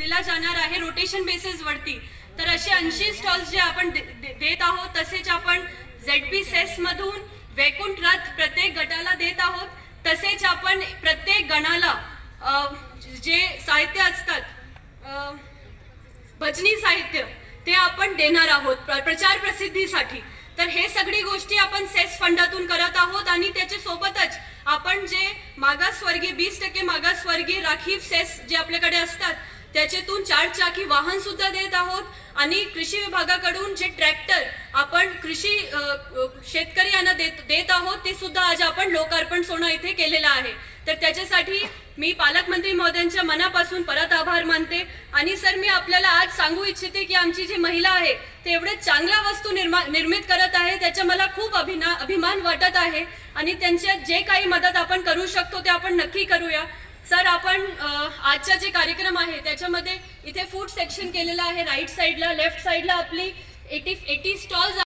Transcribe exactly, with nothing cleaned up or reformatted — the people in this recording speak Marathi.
दिला जाणार आहे रोटेशन बेसिस वरती। तर असे ऐंशी स्टॉल्स जे आपण देत आहोत, तसेच आपण झेडपी सेस मधून वैकुंठ रथ प्रत्येक गटाला देत आहोत। तसेच आपण प्रत्येक गणाला जे साहित्य असतात भजनी साहित्य ते आपण देणार आहोत प्रचार प्रसिद्धीसाठी। तर हे सगळी गोष्टी आपण सेस फंडातून करत आहोत आणि त्याच्या सोबतच आपण जे मागासवर्गीय वीस टक्के मागासवर्गीय राखीव सेस जे आपल्याकडे असतात त्याच्यातून चार चाकी वाहन सुद्धा देत आहोत आणि कृषी विभागाकडून जे ट्रॅक्टर आपण कृषी शेतकरी यांना देत देत आहोत ते सुद्धा आज आपण लोकार्पण सोहळा इथे केलेला आहे। तर त्याच्यासाठी मी पालकमंत्री महोदयांच्या मनापासून परत आभार मानते। आणि सर, मी आपल्याला आज सांगू इच्छिते की आमची जी महिला आहे ते एवढे चांगल्या वस्तू निर्मित करत आहे, त्याचा मला खूप अभिना अभिमान वाटत आहे आणि त्यांच्या जे काही मदत आपण करू शकतो ते आपण नक्की करूया। सर, आपण आजचा जे कार्यक्रम आहे त्याच्यामध्ये इथे फूड सेक्शन केलेला आहे, राईट साईडला लेफ्ट साईडला आपली एटी एटी स्टॉल्स